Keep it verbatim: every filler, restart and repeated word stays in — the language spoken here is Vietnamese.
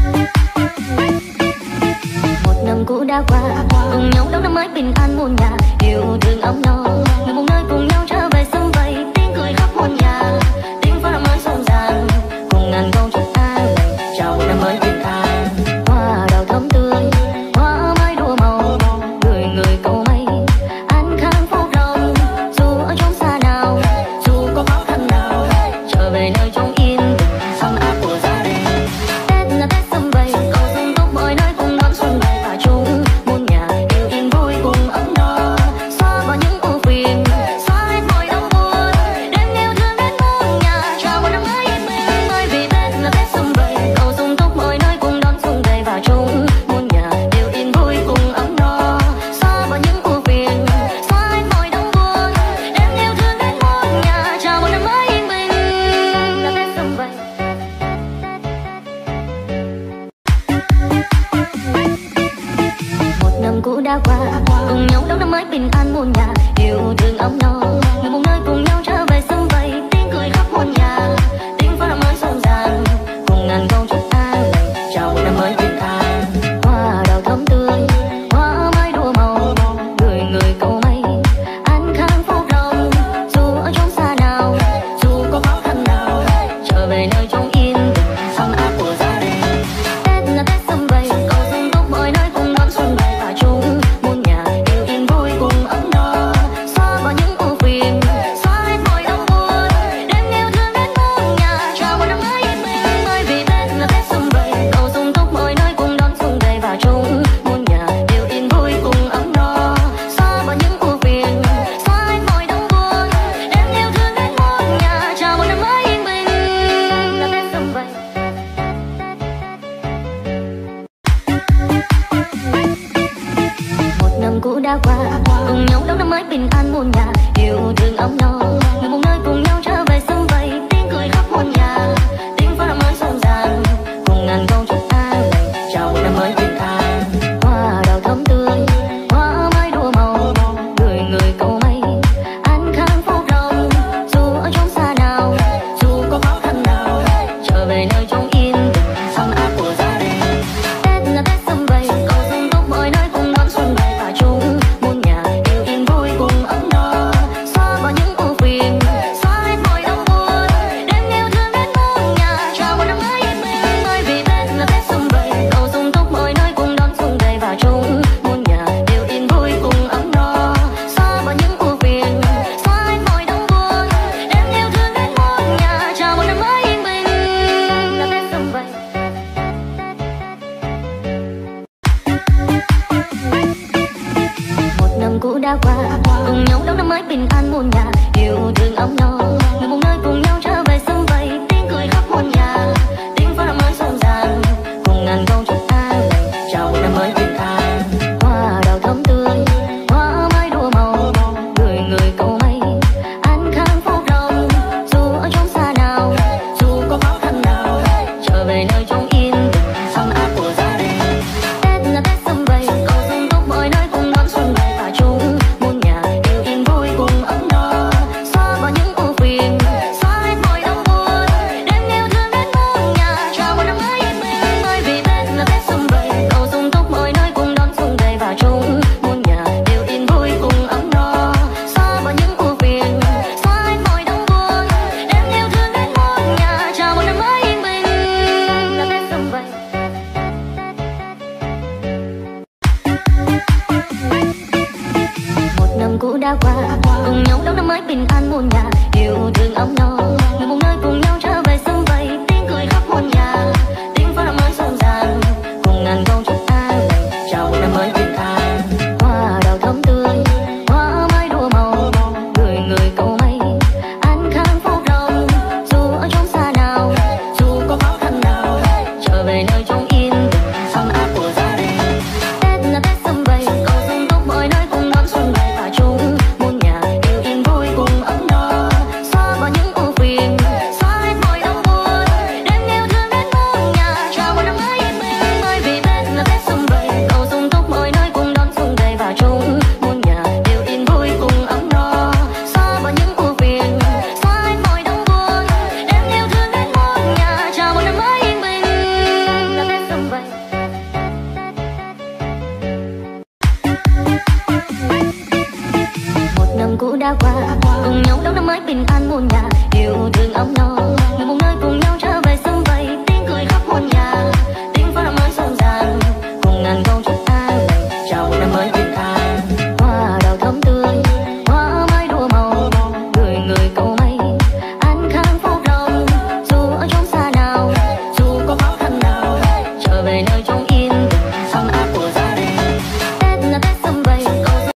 Một năm cũ đã qua, cùng nhau đón năm mới bình an muôn nhà, yêu thương ấm no, người một nơi cùng nhau trở về sum vầy, tiếng cười khắp muôn nhà, tiếng pháo năm mới rộn ràng, cùng ngàn câu chúc an lành, chào năm mới bình an. Hoa đào thắm tươi, hoa mai đua màu, người người cầu may an khang phúc rồng, dù ở chốn xa nào, dù có khó khăn nào, trở về nơi chốn yên bình, ấm áp của gia đình. Tết là Tết sum vầy, cầu sum túc mọi nơi cùng đón xuân về và chung muôn nhà đều yên vui cùng ấm no, xóa bỏ những ưu phiền, xóa hết mọi đau buồn, đem yêu thương đến muôn nhà, chào một năm mới yên bình. Bởi vì Tết là Tết sum vầy, cầu sum túc mọi nơi cùng đón xuân về và chung muôn nhà đều yên vui cùng ấm no, xóa bỏ những ưu phiền, xóa hết mọi đau buồn, đem yêu thương đến muôn nhà, chào một năm mới yên bình. Là Tết sum vầy. Một năm cũ đã qua, cùng nhau đón năm mới bình an muôn nhà, yêu thương ấm no, người một nơi cùng nhau trở về sum vầy, tiếng cười khắp muôn nhà, tiếng pháo năm mới rộn ràng, cùng ngàn câu chúc an lành, chào một năm mới bình an. Hoa đào thắm tươi, hoa mai đua màu, người người cầu may an khang phúc rồng, dù ở chốn xa nào, dù có khó khăn nào, trở về nơi chốn yên bình, ấm áp của gia đình. Tết là Tết sum vầy, cầu sum túc mọi nơi cùng đón xuân về và chung muôn nhà đều yên vui cùng ấm no, xóa bỏ những ưu phiền, xóa hết mọi đau buồn, đem yêu thương đến muôn nhà, chào một năm mới yên bình. Bởi vì Tết là Tết sum vầy, cầu sum túc mọi nơi cùng đón xuân về và chung muôn nhà đều yên vui cùng ấm no, xóa bỏ những ưu phiền, xóa hết mọi đau buồn, đem yêu thương đến muôn nhà, chào một năm mới yên bình. Là Tết sum vầy. Một năm cũ đã qua, cùng nhau đón năm mới bình an muôn nhà, yêu thương ấm no, người một nơi cùng nhau trở về sum vầy, tiếng cười khắp muôn nhà, tiếng pháo năm mới rộn ràng, cùng ngàn câu chúc an lành, chào một năm mới bình an. Hoa đào thắm tươi, hoa mai đua màu, người người cầu may an khang phúc rồng, dù ở chốn xa nào, dù có khó khăn nào, trở về nơi chốn yên bình, ấm áp của gia đình. Tết là Tết sum vầy, cầu sum túc mọi nơi cùng đón xuân về và chung muôn nhà đều yên vui cùng ấm no, xóa bỏ những ưu phiền, xóa hết mọi đau buồn, đem yêu thương đến muôn nhà, chào một năm mới yên bình. Bởi vì Tết là Tết sum vầy, cầu sum túc mọi nơi cùng đón xuân về và chung muôn nhà đều yên vui cùng ấm no, xóa bỏ những ưu phiền, xóa hết mọi đau buồn, đem yêu thương đến muôn nhà, chào một năm mới yên bình. Là Tết sum vầy. Một năm cũ đã qua, cùng nhau đón năm mới bình an muôn nhà, yêu thương ấm no, người một nơi cùng nhau trở về sum vầy, tiếng cười khắp muôn nhà, tiếng pháo năm mới rộn ràng, cùng ngàn câu chúc an lành, chào một năm mới bình an. Hoa đào thắm tươi, hoa mai đua màu, người người cầu may an khang phúc rồng, dù ở chốn xa nào, dù có khó khăn nào, trở về nơi chốn yên bình, ấm áp của gia đình. Tết là Tết sum vầy, cầu sum túc mọi nơi cùng đón xuân về và chung muôn nhà đều yên vui cùng ấm no, xóa bỏ những ưu phiền, xóa hết mọi đau buồn, đem yêu thương đến muôn nhà, chào một năm mới yên bình. Bởi vì Tết là Tết sum vầy, cầu sum túc mọi nơi cùng đón xuân về và chung muôn nhà đều yên vui cùng ấm no, xóa bỏ những ưu phiền, xóa hết mọi đau buồn, đem yêu thương đến muôn nhà, chào một năm mới yên bình. Là Tết sum vầy. Một năm cũ đã qua, cùng nhau đón năm mới bình an muôn nhà, yêu thương ấm no, người một nơi cùng nhau trở về sum vầy, tiếng cười khắp muôn nhà, tiếng pháo năm mới rộn ràng, cùng ngàn câu chúc an lành, chào một năm mới bình an. Hoa đào thắm tươi, hoa mai đua màu, người người cầu may an khang phúc rồng, dù ở chốn xa nào, dù có khó khăn nào, trở về nơi chốn yên bình, ấm áp của gia đình. Tết là Tết sum vầy, cầu sum túc mọi nơi cùng đón xuân về và chung muôn nhà đều yên vui cùng ấm no, xóa bỏ những ưu cùng nhau đón năm mới bình an muôn nhà, yêu thương ấm no người một nơi